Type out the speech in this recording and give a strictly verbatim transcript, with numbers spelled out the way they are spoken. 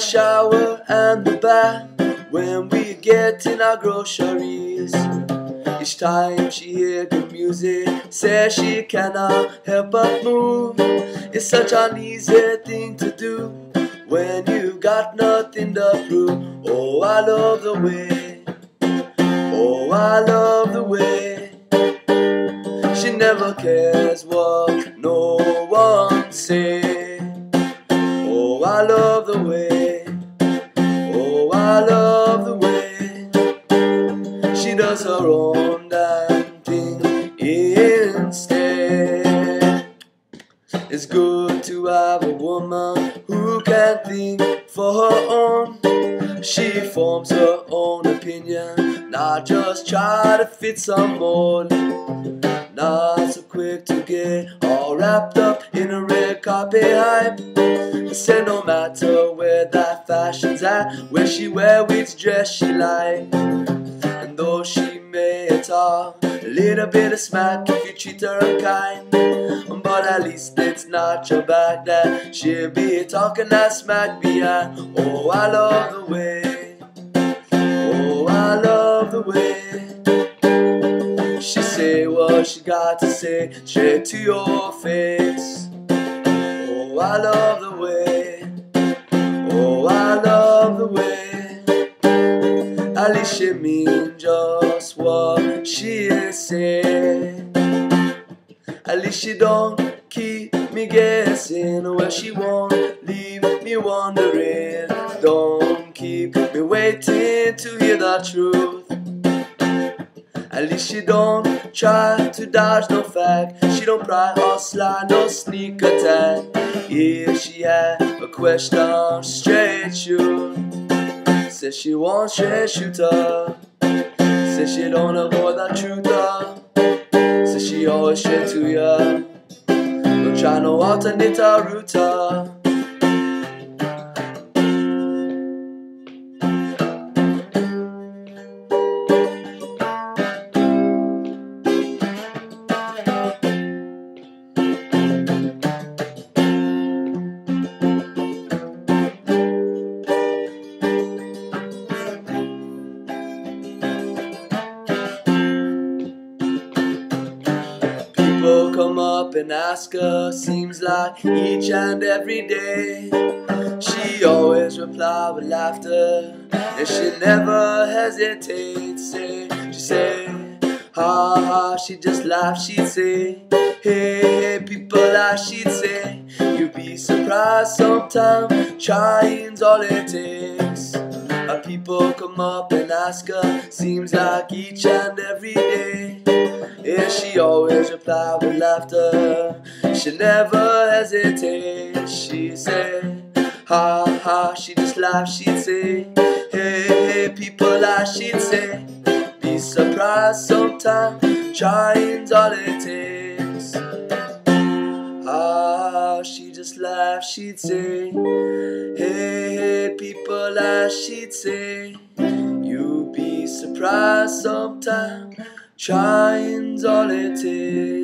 shower and the bath when we get in our groceries. Each time she hears good music, says she cannot help but move. It's such an easy thing to do when you've got nothing to prove. Oh, I love the way, oh, I love the way she never cares what no one say. Oh, I love the way, oh, I love the way she does her own damn thing instead. It's good to have a woman who can think for her own. She forms her own opinion, not just try to fit some mold. Not so quick to get all wrapped up in a red carpet hype. Say no matter where that fashion's at, where she wear which dress she like. And though she may talk a little bit of smack if you treat her unkind, but at least it's not your back that she'll be talking that smack behind. Oh, I love the way, oh, I love the way she say what she got to say straight to your face. Oh, I love the way, oh, I love the way at least she mean just what she say. At least she don't keep me guessing where she won't leave me wondering. Don't keep me waiting to hear the truth. At least she don't try to dodge no fact. She don't pry or slide, no sneak attack. If she had a question, straight shoot. Says she won't straight shooter. Says she don't avoid the truther. Says she always straight to ya. Don't try no alternate router. People come up and ask her, seems like each and every day. She always reply with laughter, and she never hesitates. Say, she say, ha ha, she just laugh. She'd say, hey, hey, people, as she'd say, you'd be surprised sometimes, trying's all it takes. Uh, people come up and ask her, seems like each and every day. Yeah, she always reply with laughter, she never hesitates. She say, ha ha, she just laugh. She'd say, hey, hey, people, as she'd say, be surprised sometimes, trying's all it takes. Ah, she just laugh. She'd say, hey, hey, people, as she'd say, you be surprised sometimes, trying's all it takes.